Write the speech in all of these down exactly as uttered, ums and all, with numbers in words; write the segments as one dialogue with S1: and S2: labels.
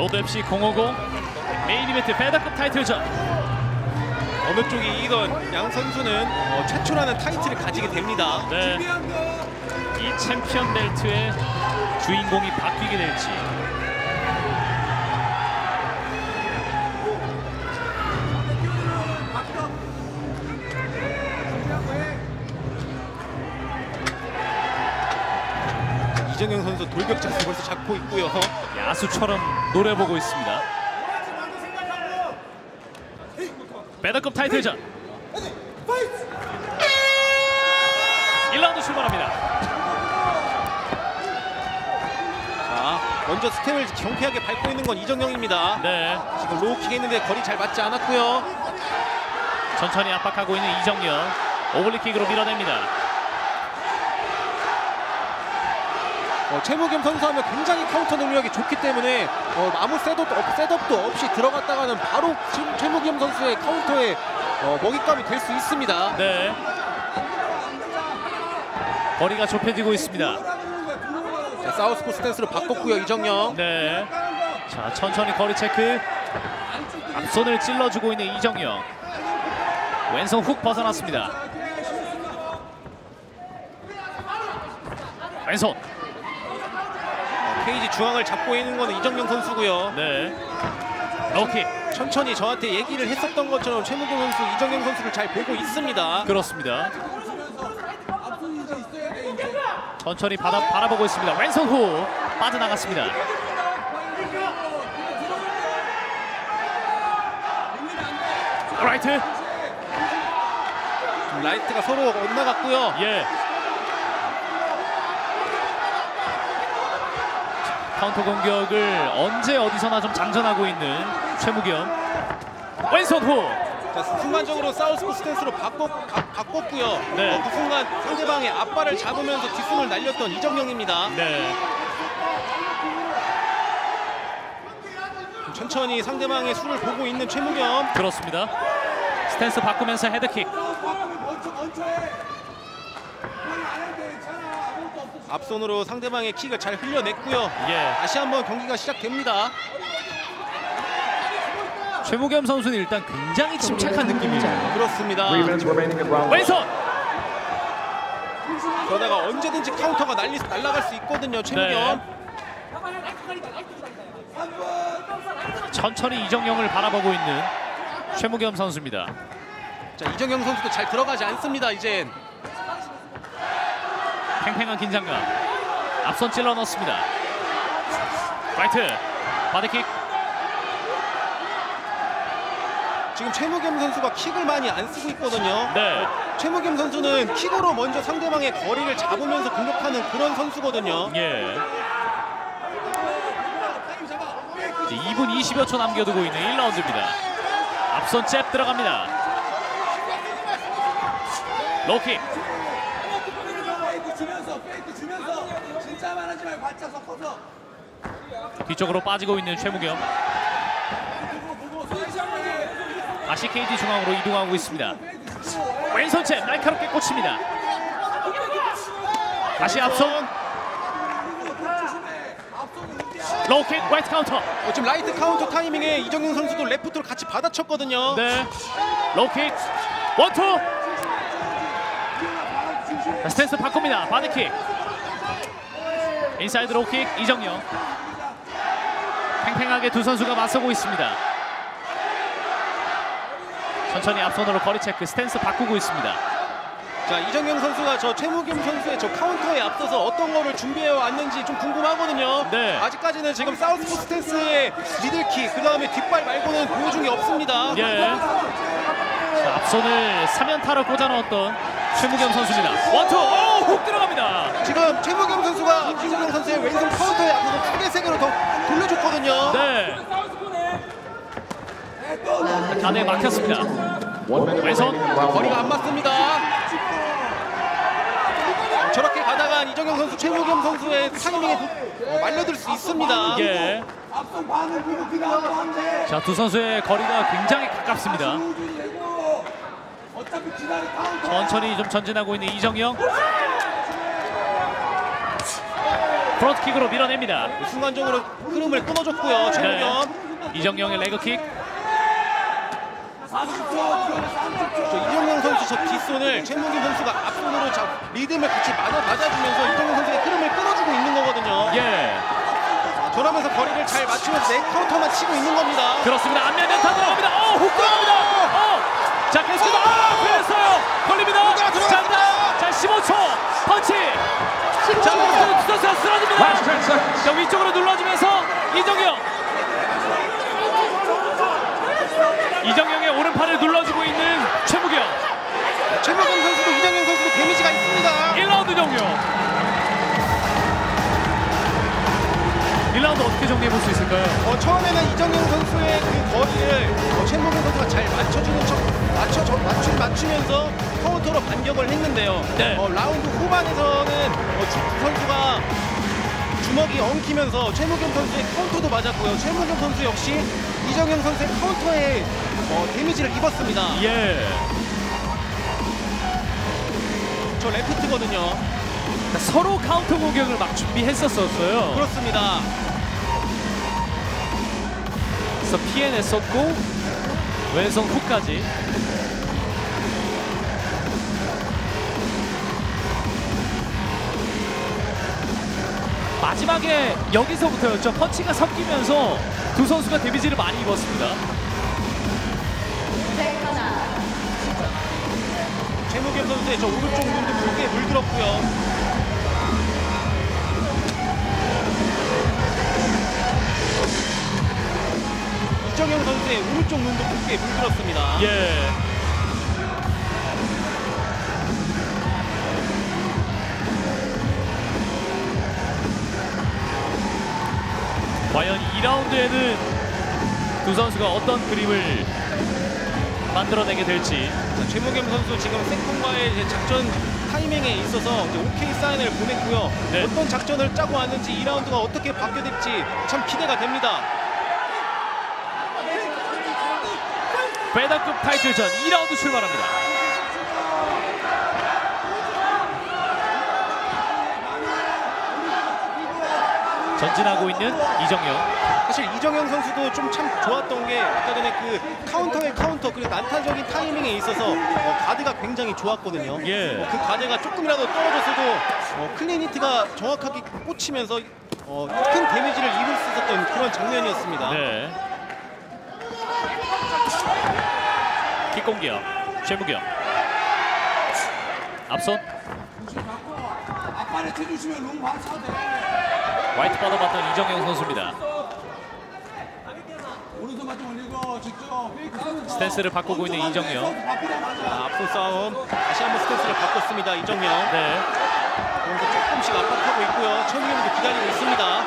S1: 로드에프씨 공오공 메인 이벤트 페더급 타이틀전.
S2: 어느 쪽이 이기던 양 선수는 어, 최초라는 타이틀을 가지게 됩니다.
S1: 네. 이 챔피언 벨트의 주인공이 바뀌게 될지.
S2: 이정영 선수 돌격 자세 벌써 잡고 있고요.
S1: 야수처럼 노려보고 있습니다. 페더급 타이틀전 일 라운드 출발합니다.
S2: 자, 먼저 스텝을 경쾌하게 밟고 있는 건 이정영입니다.
S1: 네.
S2: 지금 로우킥 했는데 거리 잘 맞지 않았고요.
S1: 천천히 압박하고 있는 이정영. 오블리킥으로 밀어냅니다.
S2: 어, 최무겸 선수하면 굉장히 카운터 능력이 좋기 때문에 어, 아무 셋업도, 없, 셋업도 없이 들어갔다가는 바로 최, 최무겸 선수의 카운터에 어, 먹잇감이 될 수 있습니다.
S1: 네. 거리가 좁혀지고 있습니다.
S2: 자, 사우스포 스탠스로 바꿨고요, 이정영.
S1: 네. 자, 천천히 거리 체크. 앞손을 찔러주고 있는 이정영. 왼손 훅 벗어났습니다. 왼손.
S2: 케이지 중앙을 잡고 있는 건 이정영 선수고요.
S1: 네. 로킥.
S2: 천천히 저한테 얘기를 했었던 것처럼 최무겸 선수, 이정영 선수를 잘 보고 있습니다.
S1: 그렇습니다. 천천히 바라, 바라보고 있습니다. 왼손 후 빠져나갔습니다. 라이트.
S2: 라이트가 서로 엇나갔고요.
S1: 예. 카운터 공격을 언제 어디서나 좀 장전하고 있는 최무겸. 왼손 후.
S2: 자, 순간적으로 사우스포 스탠스로 바꿨, 바, 바꿨고요.
S1: 네.
S2: 어, 그 순간 상대방의 앞발을 잡으면서 뒷손을 날렸던 이정영입니다.
S1: 네.
S2: 천천히 상대방의 수를 보고 있는 최무겸.
S1: 그렇습니다. 스탠스 바꾸면서 헤드킥.
S2: 앞손으로 상대방의 킥을 잘 흘려냈고요.
S1: 예.
S2: 다시 한번 경기가 시작됩니다.
S1: 최무겸 선수는 일단 굉장히 침착한 느낌이에요.
S2: 그렇습니다.
S1: 왼손.
S2: 그러다가 언제든지 카운터가 날리, 날아갈 수 있거든요, 최무겸.
S1: 네. 천천히 이정영을 바라보고 있는 최무겸 선수입니다.
S2: 자, 이정영 선수도 잘 들어가지 않습니다, 이젠.
S1: 팽팽한 긴장감. 앞선 찔러 넣습니다. 라이트. 바디킥.
S2: 지금 최무겸 선수가 킥을 많이 안 쓰고 있거든요.
S1: 네.
S2: 최무겸 선수는 킥으로 먼저 상대방의 거리를 잡으면서 공격하는 그런 선수거든요.
S1: 예. 이 분 이십여 초 남겨두고 있는 일 라운드입니다. 앞선 잽 들어갑니다. 로킥. 뒤쪽으로 빠지고 있는 최무겸. 다시 케이지 중앙으로 이동하고 있습니다. 왼손 잽 날카롭게 꽂힙니다. 다시 앞선. 로킥 라이트 카운터.
S2: 어, 지금 라이트 카운터 타이밍에 이정영 선수도 레프트로 같이 받아쳤거든요.
S1: 네. 로킥. 원투. 스탠스 바꿉니다. 바디킥. 인사이드 로킥 이정영. 팽팽하게 두 선수가 맞서고 있습니다. 천천히 앞손으로 거리 체크. 스탠스 바꾸고 있습니다.
S2: 자, 이정영 선수가 저 최무겸 선수의 저 카운터에 앞서서 어떤 거를 준비해 왔는지 좀 궁금하거든요.
S1: 네.
S2: 아직까지는 지금 사우스포 스탠스의 미들킥, 그 다음에 뒷발 말고는 보여준 게 없습니다.
S1: 예. 자, 앞손을 삼연타로 꽂아 넣었던 최무겸 선수입니다. 원투. 오, 훅 들어갑니다.
S2: 지금 최무겸 선수가 이정영 선수의 왼손 카운터에 앞서서 크게 세 개로 더 돌려줬거든요.
S1: 네. 가드에 막혔습니다. 왼손.
S2: 거리가 안 맞습니다. 저렇게 가다가 이정영 선수, 최무겸 선수의 타이밍에 어, 말려들 수 있습니다.
S1: 예. 자, 두 선수의 거리가 굉장히 가깝습니다. 천천히 좀 전진하고 있는 이정영. 프론트킥으로 밀어냅니다.
S2: 순간적으로 흐름을 끊어줬고요. 최무겸.
S1: 네. 이정영의 레그킥.
S2: 저 이정영 선수 저 뒷손을 최무겸 선수가 앞손으로 자, 리듬을 같이 맞아, 맞아주면서 이정영 선수의 흐름을 끊어주고 있는 거거든요.
S1: 예.
S2: 저러면서 거리를 잘 맞추면서 내 카운터만 치고 있는 겁니다.
S1: 그렇습니다. 안면 연타 들어갑니다. 어, 훅 들어갑니다. 어. 자, 계속해서 아, 걸렸어요. 걸립니다. 자, 자, 십오 초 펀치. 자, 선수가 쓰러집니다. 자, 위쪽으로 눌러주면서 이정영. 이정영의 오른팔을 눌러주고 있는 최무겸.
S2: 최무겸 선수도 이정영 선수도 데미지가 있습니다.
S1: 일 라운드 종료. 일 라운드 어떻게 정리해 볼 수 있을까요?
S2: 어, 처음에는 이정영 선수의 그 거리를 어, 최무겸 선수가 잘 맞춰주는 척 맞춰 저, 맞추, 맞추면서 카운터로 반격을 했는데요.
S1: 네.
S2: 어, 라운드 후반에서는 어, 주, 선수가 주먹이 엉키면서 최무겸 선수의 카운터도 맞았고요. 최무겸 선수 역시 이정영 선수의 카운터에 어, 데미지를 입었습니다.
S1: 예.
S2: 저 레프트거든요.
S1: 서로 카운터 공격을 막 준비했었었어요.
S2: 그렇습니다.
S1: 그래서 피해냈었고 왼손 훅까지. 마지막에 여기서부터였죠. 펀치가 섞이면서 두 선수가 데미지를 많이 입었습니다.
S2: 최무겸 선수의 저 오른쪽 눈도 크게 물들었고요. 이정영 선수의 오른쪽 눈도 크게 물들었습니다.
S1: 예. 과연 이 라운드에는 두 선수가 어떤 그림을 만들어내게 될지.
S2: 자, 최무겸 선수 지금 세컨과의 이제 작전 타이밍에 있어서 이제 오케이 사인을 보냈고요.
S1: 네.
S2: 어떤 작전을 짜고 왔는지 이 라운드가 어떻게 바뀌어질지 참 기대가 됩니다.
S1: 배당급 타이틀전 이 라운드 출발합니다. 전진하고 있는 이정영.
S2: 사실 이정영 선수도 좀 참 좋았던 게 아까 전에 그 카운터의 카운터 그리고 난타적인 타이밍에 있어서 어, 가드가 굉장히 좋았거든요.
S1: 예.
S2: 어, 그 가드가 조금이라도 떨어졌어도 어, 클린 히트가 정확하게 꽂히면서 어, 큰 데미지를 입을 수 있었던 그런 장면이었습니다.
S1: 네. 킥 공격. 최무겸. 앞손. 화이트 받아봤던 이정영 선수입니다. 스탠스를 바꾸고 있는 이정영.
S2: 자, 앞손 싸움 다시 한번 스탠스를 바꿨습니다. 이정영.
S1: 네.
S2: 그래서 조금씩 압박하고 있고요. 최무겸도 기다리고 있습니다.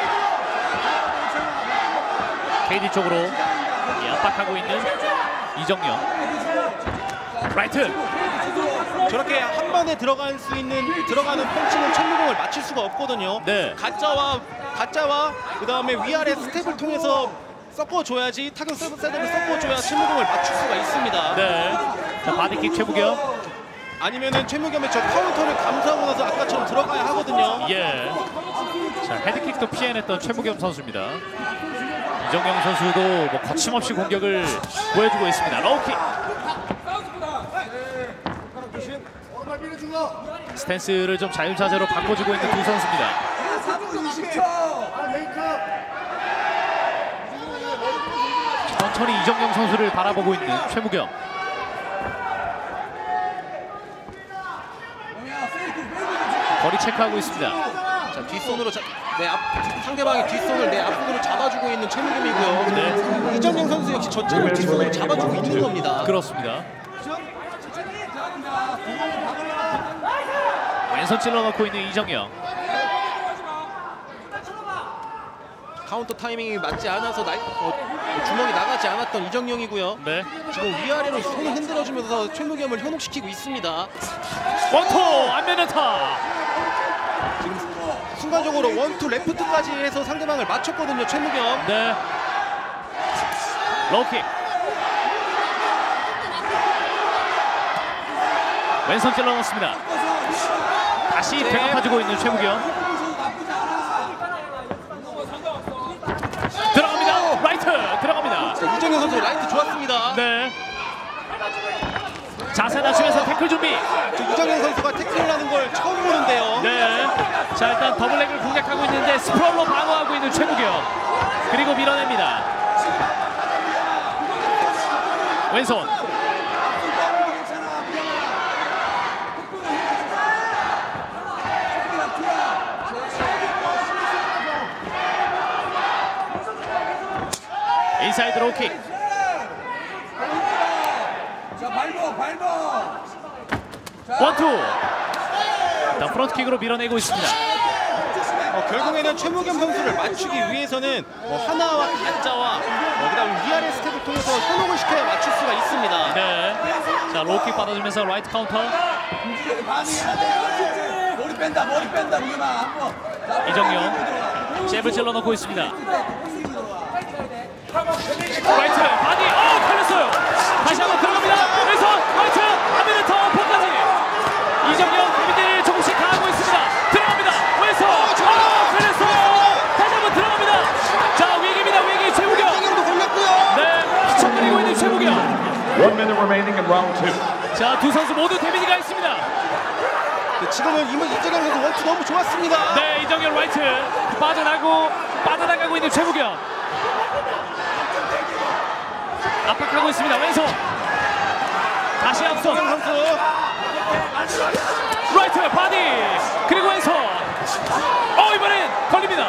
S1: 케이디 쪽으로 이 압박하고 있는 이정영. 라이트.
S2: 저렇게 한 번에 들어갈 수 있는 들어가는 펀치는 최무겸을 맞출 수가 없거든요.
S1: 네.
S2: 가짜와 가짜와 그 다음에 위아래 스텝을 통해서 섞어줘야지 타격 셋업을 섞어줘야 최무겸을 맞출 수가 있습니다.
S1: 네. 자, 바디킥 최무겸.
S2: 아니면은 최무겸의 저 카운터를 감수하고 나서 아까처럼 들어가야 하거든요.
S1: 예. 자, 헤드킥도 피해냈던 최무겸 선수입니다. 이정영 선수도 뭐 거침없이 공격을 보여주고 있습니다. 로우킥. 스탠스를 좀 자유자재로 바꿔주고 있는 두 선수입니다. 천천히 이정영 선수를 바라보고 있는 최무겸. 거리 체크하고 있습니다.
S2: 자, 뒷손으로 자, 내 앞, 상대방의 뒷손을 내 앞으로 잡아주고 있는 최무겸이고요.
S1: 네.
S2: 이정영 선수 역시 저쪽을 뒷손으로 잡아주고 있는 겁니다.
S1: 그렇습니다. 왼손 찔러넣고 있는 이정영.
S2: 카운터 타이밍이 맞지 않아서 나, 어, 주먹이 나가지 않았던 이정영이고요.
S1: 네.
S2: 지금 위아래로 손을 흔들어주면서 최무겸을 현혹시키고 있습니다.
S1: 원투 안면 연타.
S2: 지금 순간적으로 원투 레프트까지 해서 상대방을 맞췄거든요. 최무겸.
S1: 네. 로우킥. 왼손 찔러 넣습니다. 다시
S2: 네.
S1: 되갚아주고 있는 최무겸.
S2: 이정현 선수 라이트 좋았습니다.
S1: 네. 자세 낮추면서 태클 준비.
S2: 이정현 선수가 태클을 하는 걸 처음 보는데요.
S1: 네. 자, 일단 더블렉을 공략하고 있는데 스프롤로 방어하고 있는 최무경. 그리고 밀어냅니다. 왼손. 인사이드 로킥.
S3: 자, 밟어, 밟어.
S1: 원투. 일단 프론트킥으로 밀어내고 있습니다.
S2: 어, 결국에는 최무겸 선수를 맞추기 위해서는 뭐 하나와 가짜와 어, 그다음 위아래 스텝을 통해서 현혹을 시켜야 맞출 수가 있습니다.
S1: 네. 자, 로킥 받아주면서 라이트 카운터.
S3: 머리 뺀다, 머리 뺀다, 무겸아. 한번.
S1: 이정용 잽을 찔러넣고 있습니다. 라이트 바디. 어, 걸렸어요. 다시 한번 들어갑니다. 왼손 라이트 하면은 더 포까지. 이정용 데미지를 조금씩 가하고 있습니다. 들어갑니다. 왼손. 어, 걸렸어요. 다시 한번 들어갑니다. 자, 위기입니다. 위기 최무경.
S2: 이정현도 걸렸고요.
S1: 네, 휘청거리고 있는 최무경.
S4: One minute remaining in round two.
S1: 자, 두 선수 모두 데미지가 있습니다.
S2: 네, 지금은 이문 이정현 선수 원투 너무 좋았습니다.
S1: 네, 이정현 라이트 빠져나고 빠져나가고 있는 최무경. 압박하고 있습니다. 왼손. 다시 앞선
S2: 선수.
S1: 라이트 바디. 그리고 왼손. 어, 이번엔 걸립니다.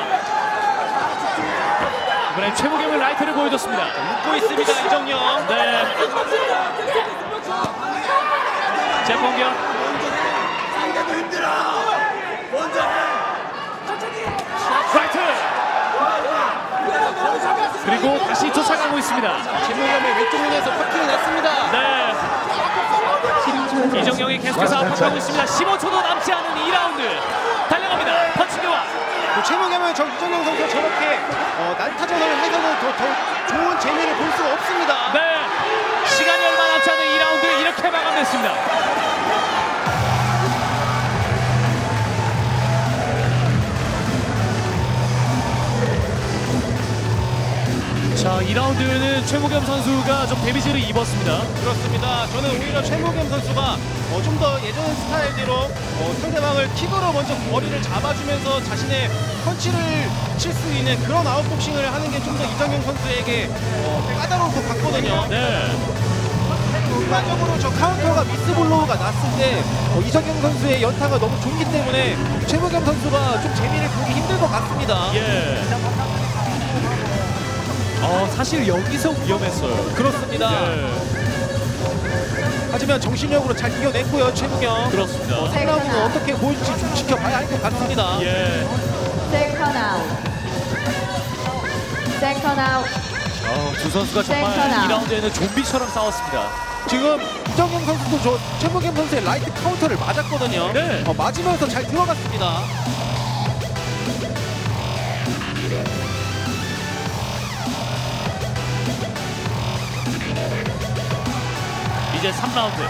S1: 이번엔 최무경의 라이트를 보여줬습니다.
S2: 웃고 있습니다. 이정현.
S1: 네. 제 공격. 라이트. 그리고 다시 쫓아가고 있습니다.
S2: 최무겸의 왼쪽 눈에서 커팅이 났습니다.
S1: 네. 이정영이 계속해서 압박하고 있습니다. 십오 초도 남지 않은 이 라운드. 달려갑니다. 펀치 교환.
S2: 그 최무겸은 저 이정현 선수가 저렇게 어, 난타전을 해서는 더, 더 좋은 재미를 볼 수가 없습니다.
S1: 네. 시간이 얼마 남지 않은 이 라운드 이렇게 마감됐습니다. 자, 이 라운드는 최무겸 선수가 좀 데미지를 입었습니다.
S2: 그렇습니다. 저는 오히려 최무겸 선수가 어, 좀 더 예전 스타일대로 어, 상대방을 킥으로 먼저 거리를 잡아주면서 자신의 펀치를 칠 수 있는 그런 아웃복싱을 하는 게 좀 더 이정용 선수에게 어, 까다로울 것 같거든요.
S1: 네.
S2: 일반적으로 저 카운터가 미스블로우가 났을 때 어, 이정용 선수의 연타가 너무 좋기 때문에 최무겸 선수가 좀 재미를 보기 힘들 것 같습니다.
S1: 예. 어, 사실 여기서 위험했어요.
S2: 그렇습니다.
S1: 예.
S2: 하지만 정신력으로 잘 이겨냈고요, 최무겸.
S1: 그렇습니다.
S2: 어, 삼 라운드는 어떻게 보일지 좀 지켜봐야 할 것 같습니다.
S1: 예.
S5: Second out. Second out.
S1: 어, 두 선수가 정말
S5: 센터나.
S1: 이 라운드에는 좀비처럼 싸웠습니다.
S2: 지금 이정용 선수도 저 최무겸 선수의 라이트 카운터를 맞았거든요.
S1: 네.
S2: 어, 맞으면서 잘 들어갔습니다.
S1: 이제 삼 라운드.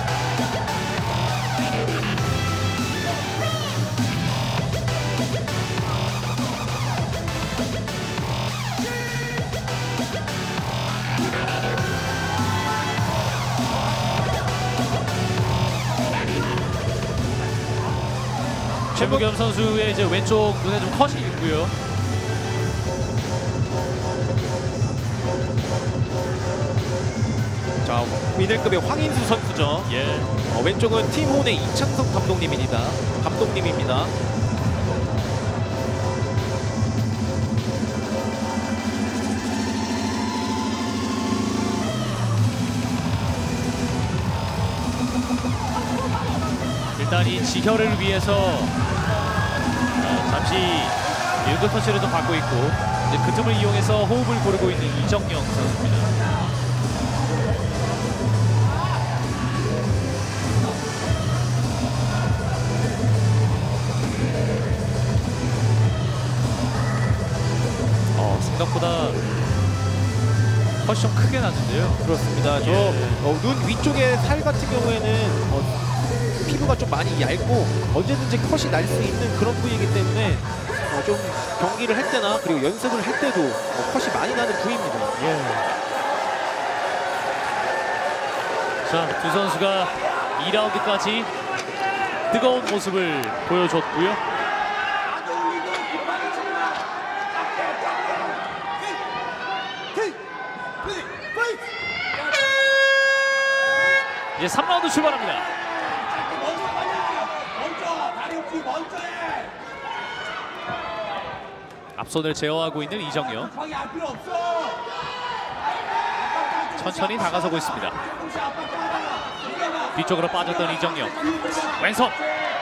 S1: 최무겸 선수의 이제 왼쪽 눈에 좀 컷이 있고요.
S2: 자, 미들급의 황인수 선수죠.
S1: 예.
S2: 어, 왼쪽은 팀혼의 이창석 감독님입니다. 감독님입니다.
S1: 일단 이 지혈을 위해서 어, 잠시 일구 터치를 좀 받고 있고 이제 그 틈을 이용해서 호흡을 고르고 있는 이정영 선수입니다. 어, 생각보다 컷이 좀 크게 났는데요.
S2: 그렇습니다. 저
S1: 예.
S2: 어, 눈 위쪽의 살 같은 경우에는 어, 피부가 좀 많이 얇고 언제든지 컷이 날 수 있는 그런 부위이기 때문에 어, 좀 경기를 할 때나 그리고 연습을 할 때도 어, 컷이 많이 나는 부위입니다.
S1: 예. 자, 두 선수가 이 라운드까지 뜨거운 모습을 보여줬고요. 이제 삼 라운드 출발합니다.
S3: 먼저 다리 움직이 먼저 해.
S1: 앞손을 제어하고 있는 이정영.
S3: 방이 할 필요 없어.
S1: 천천히 다가서고 있습니다. 뒤쪽으로 빠졌던 이정영. 왼손.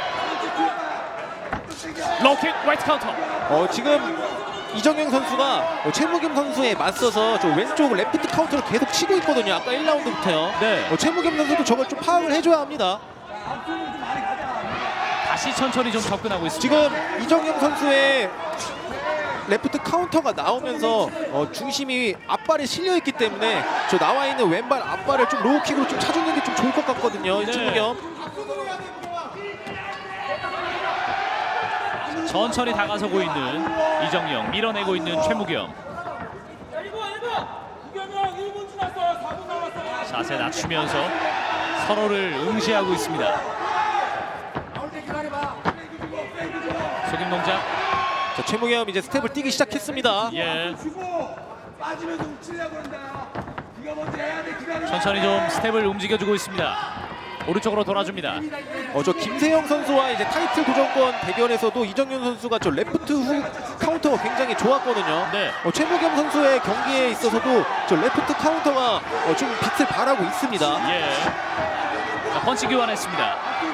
S1: 로킥 라이트 카운터.
S2: 어, 지금 이정영 선수가 어, 최무겸 선수에 맞서서 좀 왼쪽 레프트 카운터를 계속 치고 있거든요. 아까 일 라운드부터요.
S1: 네.
S2: 어, 최무겸 선수도 저걸 좀 파악을 해줘야 합니다.
S1: 다시 천천히 좀 접근하고 있습니다.
S2: 지금 이정영 선수의 레프트 카운터가 나오면서 어, 중심이 앞발에 실려 있기 때문에 저 나와 있는 왼발 앞발을 좀 로우킥으로 좀 차주는 게 좀 좋을 것 같거든요.
S1: 네.
S2: 최무겸.
S1: 천천히 다가서고 있는 이정영, 밀어내고 있는 최무겸. 자세 낮추면서 서로를 응시하고 있습니다. 속임 동작.
S2: 자, 최무겸 이제 스텝을 뛰기 시작했습니다.
S1: 예.
S3: 빠지면서 움치려고 그런다. 네가 먼저 해야 돼. 기다려.
S1: 천천히 좀 스텝을 움직여주고 있습니다. 오른쪽으로 돌아줍니다.
S2: 어, 저 김세영 선수와 이제 타이틀 도전권 대결에서도 이정현 선수가 저 레프트 후 카운터가 굉장히 좋았거든요.
S1: 네.
S2: 어, 최무겸 선수의 경기에 있어서도 저 레프트 카운터가 어, 좀 빛을 발하고 있습니다.
S1: 예. 자, 펀치 교환했습니다.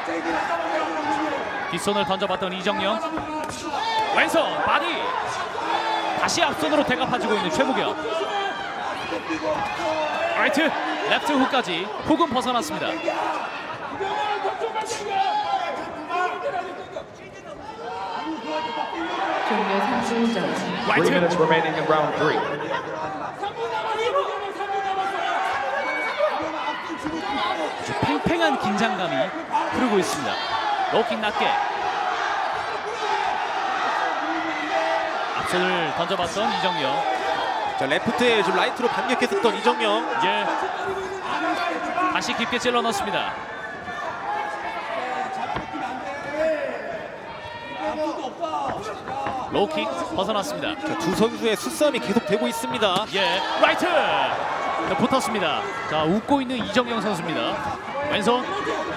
S1: 뒷손을 던져봤던 이정영. 왼손 바디. 다시 앞손으로 대갚아주고 있는 최무겸. 라이트, 레프트 훅까지 훅은 벗어났습니다.
S5: 종료 삼 분 전.
S4: Three
S1: 라이트.
S4: minutes remaining in round three.
S1: 팽팽한 긴장감이 흐르고 있습니다. 로킥 낮게. 앞손을 던져봤던 이정영.
S2: 자, 레프트에 좀 라이트로 반격했었던 이정영.
S1: 예. 다시 깊게 찔러 넣습니다. 로킥 벗어났습니다.
S2: 자, 두 선수의 수싸움이 계속되고 있습니다.
S1: 예, 라이트! 자, 붙었습니다. 자, 웃고 있는 이정영 선수입니다. 왼손.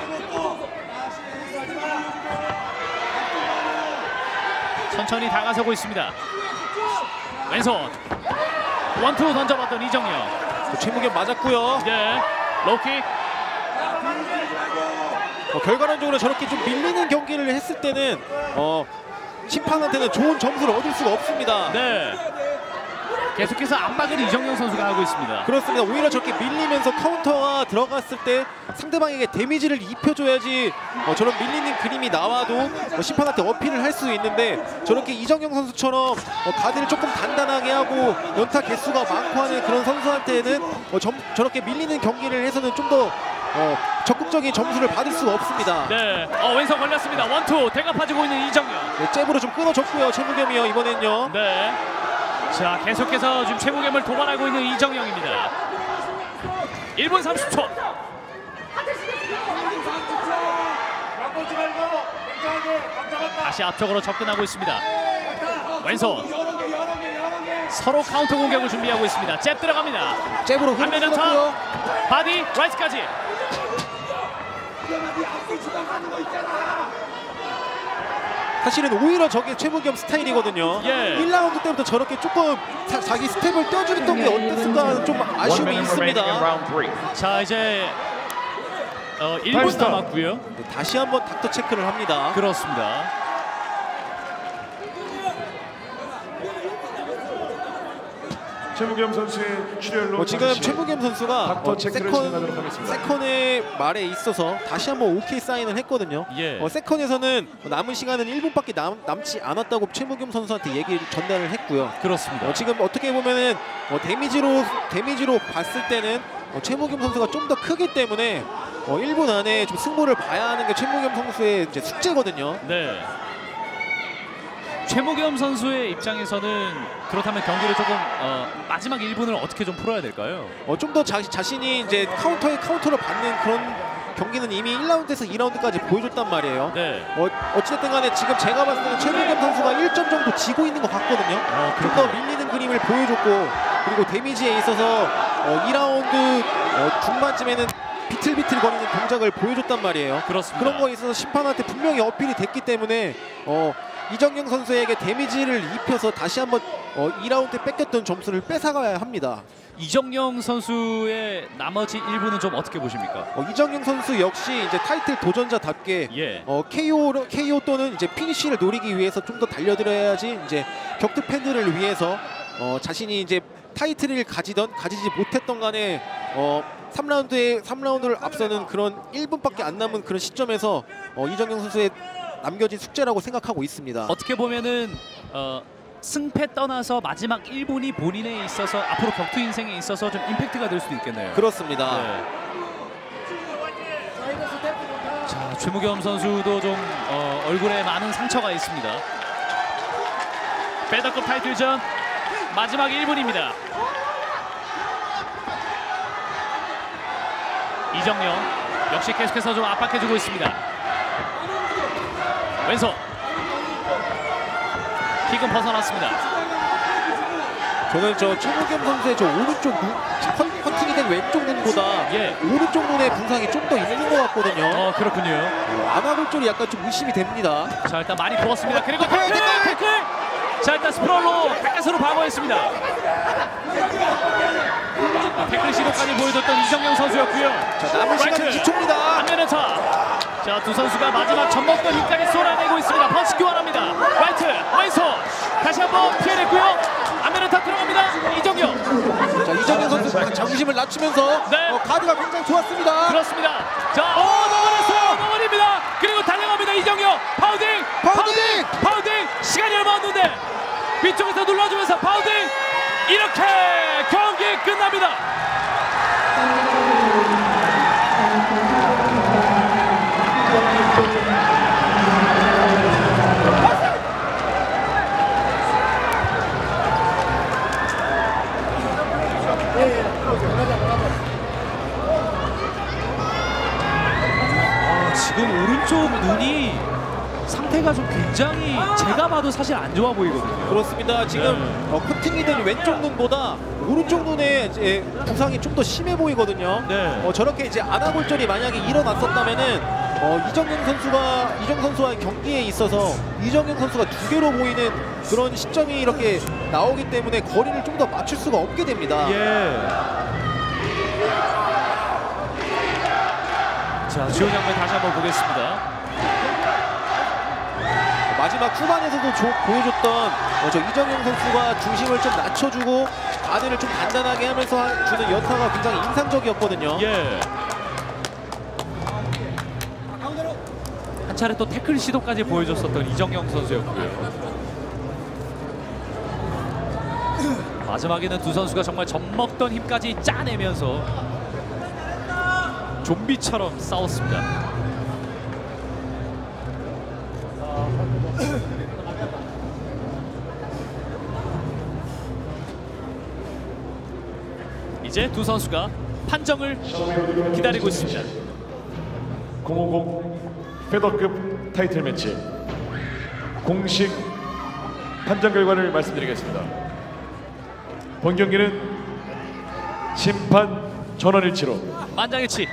S1: 천천히 다가서고 있습니다. 왼손. 원투 던져봤던 이정영.
S2: 자, 최무겸 맞았고요.
S1: 예, 로킥.
S2: 어, 결과론적으로 저렇게 좀 밀리는 경기를 했을 때는 어, 심판한테는 좋은 점수를 얻을 수가 없습니다.
S1: 네. 계속해서 압박을 이정영 선수가 하고 있습니다.
S2: 그렇습니다. 오히려 저렇게 밀리면서 카운터가 들어갔을 때 상대방에게 데미지를 입혀줘야지 어, 저런 밀리는 그림이 나와도 어, 심판한테 어필을 할 수 있는데 저렇게 이정영 선수처럼 어, 가드를 조금 단단하게 하고 연타 개수가 많고 하는 그런 선수한테는 어, 점, 저렇게 밀리는 경기를 해서는 좀 더 어, 적극적인 점수를 받을 수가 없습니다.
S1: 네. 어, 왼손 걸렸습니다. 원투 대갚아주고 있는 이정영.
S2: 네, 잽으로 좀 끊어줬고요. 최무겸이요. 이번엔요.
S1: 네. 자, 계속해서 지금 최무겸을 도발하고 있는 이정영입니다. 일 분 삼십 초. 다시 앞쪽으로 접근하고 있습니다. 왼손. 서로 카운터 공격을 준비하고 있습니다. 잽 들어갑니다.
S2: 잽으로
S1: 한면
S2: 흐름
S1: 연타.
S2: 끊었고요.
S1: 바디 라이트까지.
S2: 사실은 오히려 저게 최무겸 스타일이거든요.
S1: 예.
S2: 일 라운드 때부터 저렇게 조금 자, 자기 스텝을 떼어주던 게 어땠을까 하는 좀
S4: One
S2: 아쉬움이
S4: minute remaining in
S2: 있습니다.
S4: round three.
S1: 자, 이제 어, 일 분 남았고요.
S2: 네, 다시 한번 닥터 체크를 합니다.
S1: 그렇습니다.
S4: 최무겸 선수의 출혈로
S2: 어, 지금 최무겸 선수가
S4: 닥터
S2: 어,
S4: 체크를
S2: 세컨,
S4: 진행하도록 하겠습니다.
S2: 세컨의 말에 있어서 다시 한번 오케이 사인을 했거든요.
S1: 예.
S2: 어, 세컨에서는 남은 시간은 일 분밖에 남, 남지 않았다고 최무겸 선수한테 얘기를 전달을 했고요.
S1: 그렇습니다.
S2: 어, 지금 어떻게 보면은 어, 데미지로 데미지로 봤을 때는 어, 최무겸 선수가 좀 더 크기 때문에 어, 일 분 안에 좀 승부를 봐야 하는 게 최무겸 선수의 이제 숙제거든요.
S1: 네. 최무겸 선수의 입장에서는 그렇다면 경기를 조금 어, 마지막 일 분을 어떻게 좀 풀어야 될까요?
S2: 어, 좀 더 자신이 이제 카운터에 카운터를 받는 그런 경기는 이미 일 라운드에서 이 라운드까지 보여줬단 말이에요.
S1: 네.
S2: 어, 어찌됐든 간에 지금 제가 봤을 때는 최무겸 선수가 일 점 정도 지고 있는 것 같거든요.
S1: 어,
S2: 좀 더 밀리는 그림을 보여줬고, 그리고 데미지에 있어서 어, 이 라운드 어, 중반쯤에는 비틀비틀 거리는 동작을 보여줬단 말이에요.
S1: 그렇습니다.
S2: 그런 거에 있어서 심판한테 분명히 어필이 됐기 때문에 어, 이정영 선수에게 데미지를 입혀서 다시 한번 어, 이 라운드에 뺏겼던 점수를 뺏어가야 합니다.
S1: 이정영 선수의 나머지 일 분은 좀 어떻게 보십니까?
S2: 어, 이정영 선수 역시 이제 타이틀 도전자답게
S1: 예.
S2: 어, 케이오 케이오 또는 이제 피니쉬를 노리기 위해서 좀 더 달려들어야지 이제 격투 팬들을 위해서 어, 자신이 이제 타이틀을 가지던 가지지 못했던 간에 어, 삼 라운드에 삼 라운드를 앞서는 그런 일 분밖에 안 남은 그런 시점에서 어, 이정영 선수의 남겨진 숙제라고 생각하고 있습니다.
S1: 어떻게 보면은 어, 승패 떠나서 마지막 일 분이 본인에 있어서 앞으로 격투 인생에 있어서 좀 임팩트가 될 수도 있겠네요.
S2: 그렇습니다.
S1: 네. 자, 최무겸 선수도 좀 어, 얼굴에 많은 상처가 있습니다. 페더급 타이틀전 마지막 일 분입니다. 이정영 역시 계속해서 좀 압박해주고 있습니다. 왼손 킥은 벗어났습니다.
S2: 저는 저 최무겸 선수의 저 오른쪽 눈, 컨, 커팅이 된 왼쪽 눈보다
S1: 예.
S2: 오른쪽 눈의 부상이 좀 더 있는 것 같거든요.
S1: 어, 그렇군요.
S2: 어, 아마골절이 약간 좀 의심이 됩니다.
S1: 자, 일단 많이 부었습니다. 그리고 태클! 태클! 자, 일단 스프롤로 가까스로 방어했습니다. 태클 시도까지 보여줬던 이정영 선수였고요.
S2: 자, 남은 시간은 십 초입니다.
S1: 안면에서 자, 두 선수가 마지막 젖먹던 힘까지 쏟아내고 있습니다. 펀치 교환합니다. 라이트, 왼손 다시 한번 피해냈고요. 안면에타 들어갑니다. 이정영.
S2: 자, 이정영 선수 자부심을 낮추면서
S1: 네.
S2: 어, 가드가 굉장히 좋았습니다.
S1: 그렇습니다. 자, 어, 넘어졌어요. 넘어집니다. 그리고 달려갑니다. 이정영. 파우딩,
S2: 파우딩!
S1: 파우딩, 파우딩. 시간이 얼마 없는데 위쪽에서 눌러주면서 파우딩. 이렇게 경기 끝납니다. 아, 지금 오른쪽 눈이 상태가 좀 굉장히 제가 봐도 사실 안 좋아 보이거든요.
S2: 그렇습니다. 지금
S1: 네.
S2: 어, 커팅이 된 왼쪽 눈보다 오른쪽 눈에 이제 부상이 좀 더 심해 보이거든요.
S1: 네.
S2: 어, 저렇게 이제 아나골절이 만약에 일어났었다면은 어, 이정영 선수가 이정 선수와의 경기에 있어서 이정영 선수가 두 개로 보이는 그런 시점이 이렇게 나오기 때문에 거리를 좀 더 맞출 수가 없게 됩니다.
S1: 예. 자, 지원 장면 다시 한번 보겠습니다.
S2: 마지막 후반에서도 조, 보여줬던 어, 저 이정영 선수가 중심을 좀 낮춰주고 가드를 좀 단단하게 하면서 하, 주는 연타가 굉장히 인상적이었거든요.
S1: 예. 한 차례 또 태클 시도까지 보여줬었던 이정영 선수였고요. 마지막에는 두 선수가 정말 젖먹던 힘까지 짜내면서 좀비처럼 싸웠습니다. 이제 두 선수가 판정을 기다리고 있습니다.
S4: 공오공 페더급 타이틀 매치 공식 판정 결과를 말씀드리겠습니다. 본 경기는 심판 전원일치로
S1: 만장일치.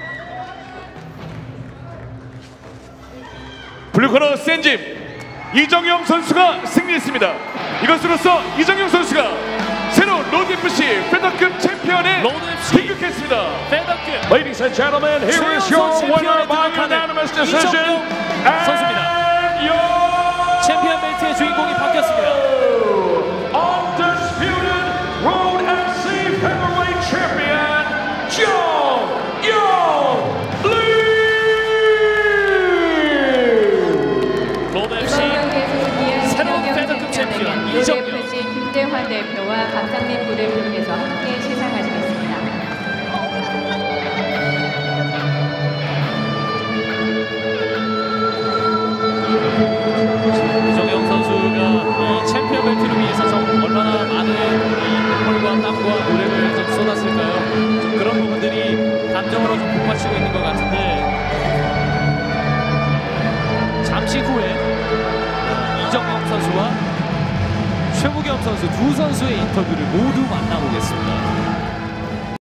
S4: 블루코너 센짐 이정영 선수가 승리했습니다. 이것으로써 이정영 선수가 새로운 로드에프씨 페더급 챔피언에
S1: 로드에프씨
S4: 등극했습니다.
S1: 페더급
S4: Ladies and gentlemen, here is your winner by unanimous decision
S1: 선수입니다.
S4: and your
S1: 챔피언 벨트의 주인공이 바뀌었습니다.
S4: undisputed Road 엠씨 Heavyweight Champion 정영 리.
S1: 로드에프씨 새로운 페더급 챔피언 이정영.
S5: 로드에프씨 김대환 대표와 박상민 부대표께서 함께 시상하시겠습니다.
S1: 이정영 선수가 어, 감정으로 좀 북받치고 있는 것 같은데 잠시 후에 이정영 선수와 최무겸 선수 두 선수의 인터뷰를 모두 만나보겠습니다.